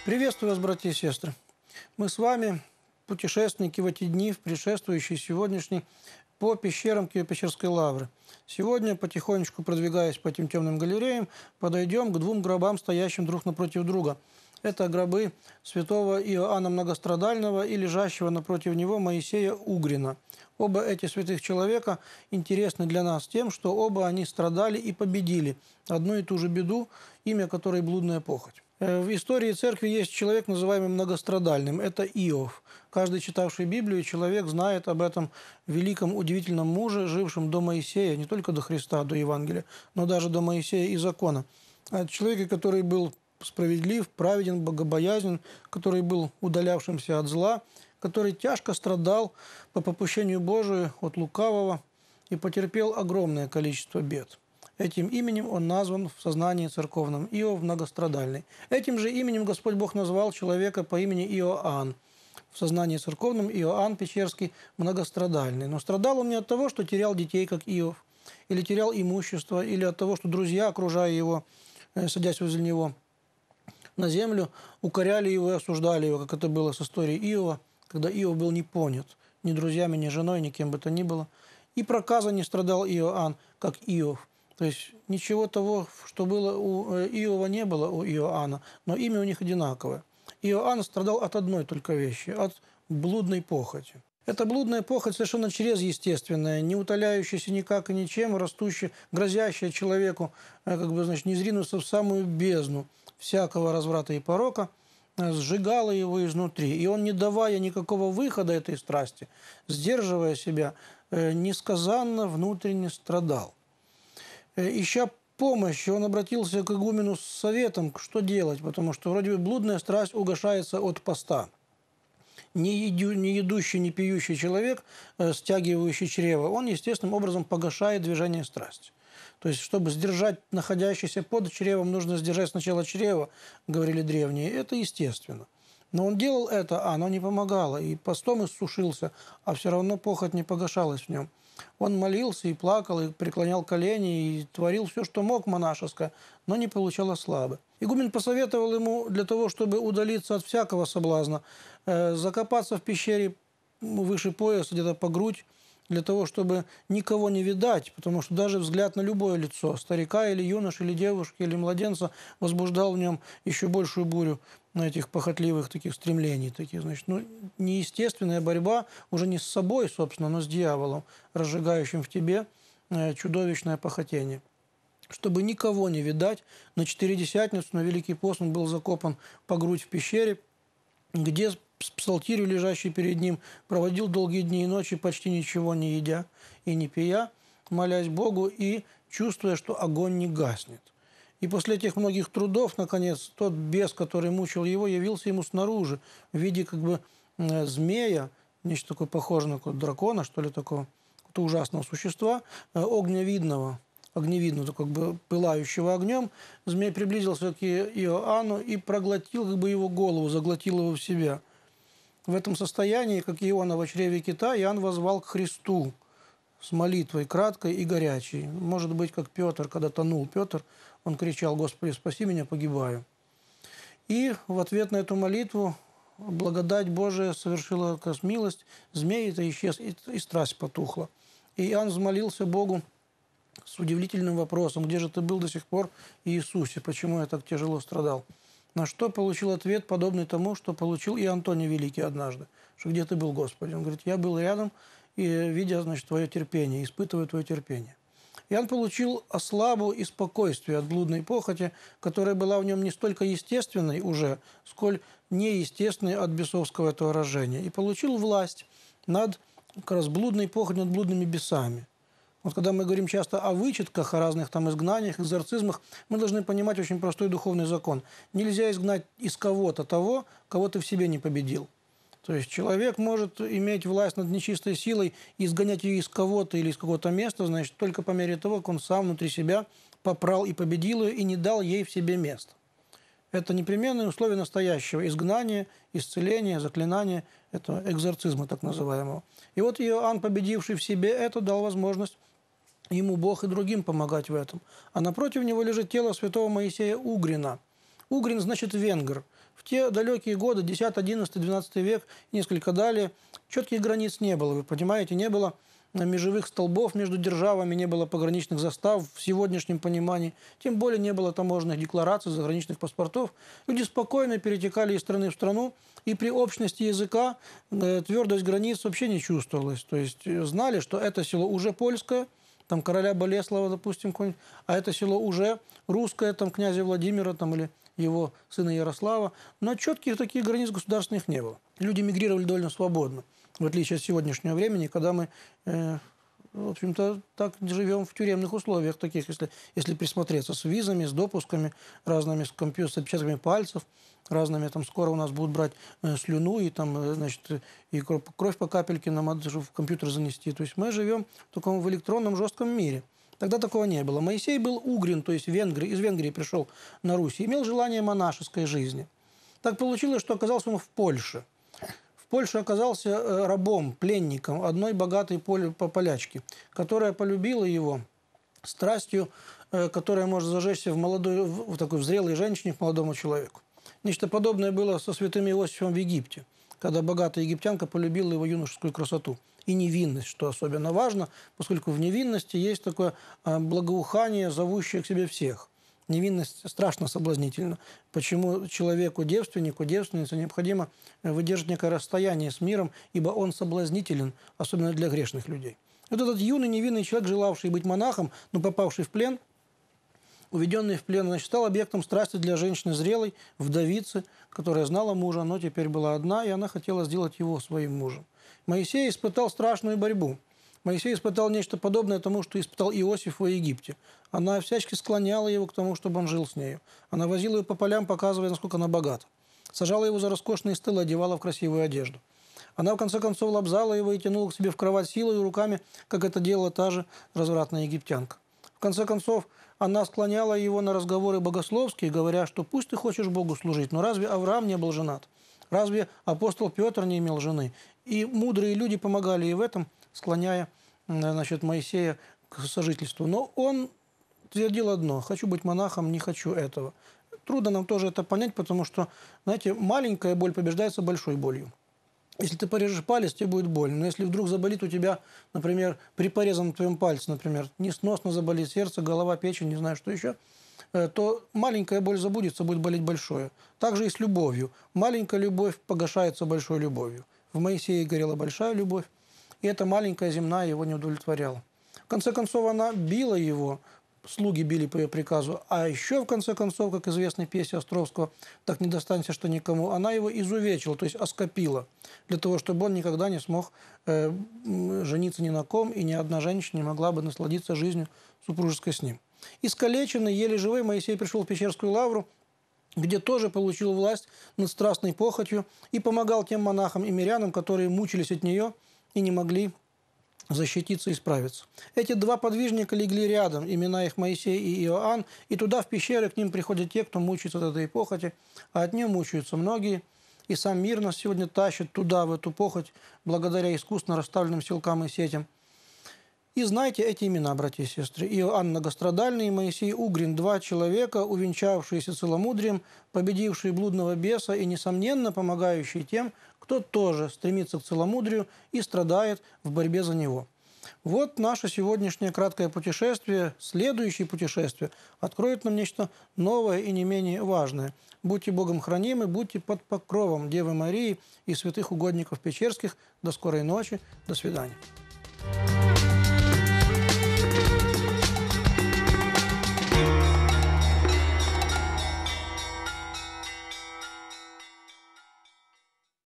Приветствую вас, братья и сестры. Мы с вами путешественники в эти дни, в предшествующий сегодняшний, по пещерам Киево-Печерской лавры. Сегодня, потихонечку продвигаясь по этим темным галереям, подойдем к двум гробам, стоящим друг напротив друга. Это гробы святого Иоанна Многострадального и лежащего напротив него Моисея Угрина. Оба эти святых человека интересны для нас тем, что оба они страдали и победили одну и ту же беду, имя которой блудная похоть. В истории церкви есть человек, называемый многострадальным. Это Иов. Каждый, читавший Библию, человек знает об этом великом, удивительном муже, жившем до Моисея, не только до Христа, до Евангелия, но даже до Моисея и закона. Человек, который был справедлив, праведен, богобоязнен, который был удалявшимся от зла, который тяжко страдал по попущению Божию от лукавого и потерпел огромное количество бед. Этим именем он назван в сознании церковном – Иов Многострадальный. Этим же именем Господь Бог назвал человека по имени Иоанн. В сознании церковном Иоанн Печерский Многострадальный. Но страдал он не от того, что терял детей, как Иов, или терял имущество, или от того, что друзья, окружая его, садясь возле него на землю, укоряли его и осуждали его, как это было с историей Иова, когда Иов был не понят ни друзьями, ни женой, ни кем бы то ни было. И проказа не страдал Иоанн, как Иов. То есть ничего того, что было у Иова, не было у Иоанна, но имя у них одинаковое. Иоанн страдал от одной только вещи – от блудной похоти. Эта блудная похоть совершенно чрезъестественная, не утоляющаяся никак и ничем, растущая, грозящая человеку, не зринуться в самую бездну всякого разврата и порока, сжигала его изнутри. И он, не давая никакого выхода этой страсти, сдерживая себя, несказанно внутренне страдал. Ища помощи, он обратился к игумену с советом, что делать, потому что вроде бы блудная страсть угошается от поста. Не едущий, не пьющий человек, стягивающий чрево, он естественным образом погашает движение страсти. То есть, чтобы сдержать находящийся под чревом, нужно сдержать сначала чрево, говорили древние. Это естественно. Но он делал это, а оно не помогало. И постом иссушился, а все равно похоть не погашалась в нем. Он молился и плакал, и преклонял колени, и творил все, что мог монашеское, но не получал славы. Игумен посоветовал ему для того, чтобы удалиться от всякого соблазна, закопаться в пещере выше пояса, где-то по грудь, для того, чтобы никого не видать, потому что даже взгляд на любое лицо, старика или юноши, или девушки, или младенца, возбуждал в нем еще большую бурю этих похотливых таких стремлений. Неестественная борьба уже не с собой, собственно, но с дьяволом, разжигающим в тебе чудовищное похотение. Чтобы никого не видать, на Четыредесятницу, на Великий пост он был закопан по грудь в пещере, где с псалтирью, лежащей перед ним, проводил долгие дни и ночи, почти ничего не едя и не пия, молясь Богу и чувствуя, что огонь не гаснет. И после этих многих трудов, наконец, тот бес, который мучил его, явился ему снаружи в виде змея, нечто такое похожее на дракона, что ли, такого ужасного существа, огневидного, пылающего огнем. Змей приблизился к Иоанну и проглотил его голову, заглотил его в себя. В этом состоянии, как Иона в чреве кита, Иоанн воззвал к Христу с молитвой краткой и горячей. Может быть, как Петр, когда тонул Петр, он кричал: «Господи, спаси меня, погибаю». И в ответ на эту молитву благодать Божия совершила милость, змей-то исчез, и страсть потухла. И Иоанн взмолился Богу с удивительным вопросом: «Где же ты был до сих пор, Иисусе? Почему я так тяжело страдал?» На что получил ответ, подобный тому, что получил и Антоний Великий однажды: что «Где ты был, Господи?» Он говорит: «Я был рядом, и видя, твое терпение, испытывая твое терпение». Иоанн получил ослабу и спокойствие от блудной похоти, которая была в нем не столько естественной уже, сколь неестественной от бесовского этого рождения. И получил власть над блудной похотью, над блудными бесами. Вот когда мы говорим часто о вычетках, о разных изгнаниях, экзорцизмах, мы должны понимать очень простой духовный закон. Нельзя изгнать из кого-то того, кого ты в себе не победил. То есть человек может иметь власть над нечистой силой и изгонять ее из кого-то или из какого-то места, только по мере того, как он сам внутри себя попрал и победил ее и не дал ей в себе места. Это непременное условие настоящего изгнания, исцеления, заклинания, этого экзорцизма так называемого. И вот Иоанн, победивший в себе это, дал возможность ему Бог и другим помогать в этом. А напротив него лежит тело святого Моисея Угрина. Угрин значит венгр. В те далекие годы, 10, 11, 12 век, несколько далее, четких границ не было, вы понимаете, не было межевых столбов между державами, не было пограничных застав в сегодняшнем понимании, тем более не было таможенных деклараций, заграничных паспортов. Люди спокойно перетекали из страны в страну, и при общности языка твердость границ вообще не чувствовалась. То есть знали, что это село уже польское, там короля Болеслава, допустим, а это село уже русское, там князя Владимира там, или его сына Ярослава. Но четких таких границ государственных не было. Люди мигрировали довольно свободно, в отличие от сегодняшнего времени, когда мы, в общем-то, так живем в тюремных условиях, таких, если присмотреться, с визами, с допусками, разными с отпечатками пальцев, разными, там, скоро у нас будут брать слюну и, там, значит, и кровь по капельке нам надо в компьютер занести. То есть мы живем в электронном жестком мире. Тогда такого не было. Моисей был угрин, то есть из Венгрии пришел на Русь, имел желание монашеской жизни. Так получилось, что оказался он в Польше. В Польше оказался рабом, пленником одной богатой полячки, которая полюбила его страстью, которая может зажечься в такой зрелой женщине, к молодому человеку. Нечто подобное было со святым Иосифом в Египте, когда богатая египтянка полюбила его юношескую красоту и невинность, что особенно важно, поскольку в невинности есть такое благоухание, зовущее к себе всех. Невинность страшно соблазнительна. Почему человеку, девственнику, девственнице необходимо выдержать некое расстояние с миром, ибо он соблазнителен, особенно для грешных людей. Вот этот юный невинный человек, желавший быть монахом, но попавший в плен, уведенный в плен, значит, стал объектом страсти для женщины зрелой, вдовицы, которая знала мужа, но теперь была одна, и она хотела сделать его своим мужем. Моисей испытал страшную борьбу. Моисей испытал нечто подобное тому, что испытал Иосиф в Египте. Она всячески склоняла его к тому, чтобы он жил с нею. Она возила его по полям, показывая, насколько она богата. Сажала его за роскошные стылы, одевала в красивую одежду. Она, в конце концов, лобзала его и тянула к себе в кровать силой и руками, как это делала та же развратная египтянка. В конце концов, она склоняла его на разговоры богословские, говоря, что пусть ты хочешь Богу служить, но разве Авраам не был женат? Разве апостол Петр не имел жены? И мудрые люди помогали ей в этом, склоняя, значит, Моисея к сожительству. Но он твердил одно: хочу быть монахом, не хочу этого. Трудно нам тоже это понять, потому что, знаете, маленькая боль побеждается большой болью. Если ты порежешь палец, тебе будет больно. Но если вдруг заболит у тебя, например, при порезанном твоем пальце, например, несносно заболит сердце, голова, печень, не знаю, что еще, то маленькая боль забудется, будет болеть большое. Так же и с любовью. Маленькая любовь погашается большой любовью. В Моисее горела большая любовь, и эта маленькая земная его не удовлетворяла. В конце концов, она била его, слуги били по ее приказу, а еще, в конце концов, как известной песне Островского «Так не достанься, что никому», она его изувечила, то есть оскопила, для того, чтобы он никогда не смог жениться ни на ком, и ни одна женщина не могла бы насладиться жизнью супружеской с ним. Искалеченный, еле живой, Моисей пришел в Пещерскую лавру, где тоже получил власть над страстной похотью и помогал тем монахам и мирянам, которые мучились от нее и не могли защититься и справиться. Эти два подвижника легли рядом, имена их Моисей и Иоанн, и туда, в пещеры, к ним приходят те, кто мучается от этой похоти, а от нее мучаются многие, и сам мир нас сегодня тащит туда, в эту похоть, благодаря искусно расставленным силкам и сетям. И знайте эти имена, братья и сестры. Иоанн Многострадальный и Моисей Угрин – два человека, увенчавшиеся целомудрием, победившие блудного беса и, несомненно, помогающие тем, кто тоже стремится к целомудрию и страдает в борьбе за него. Вот наше сегодняшнее краткое путешествие. Следующее путешествие откроет нам нечто новое и не менее важное. Будьте Богом хранимы, будьте под покровом Девы Марии и святых угодников Печерских. До скорой ночи. До свидания.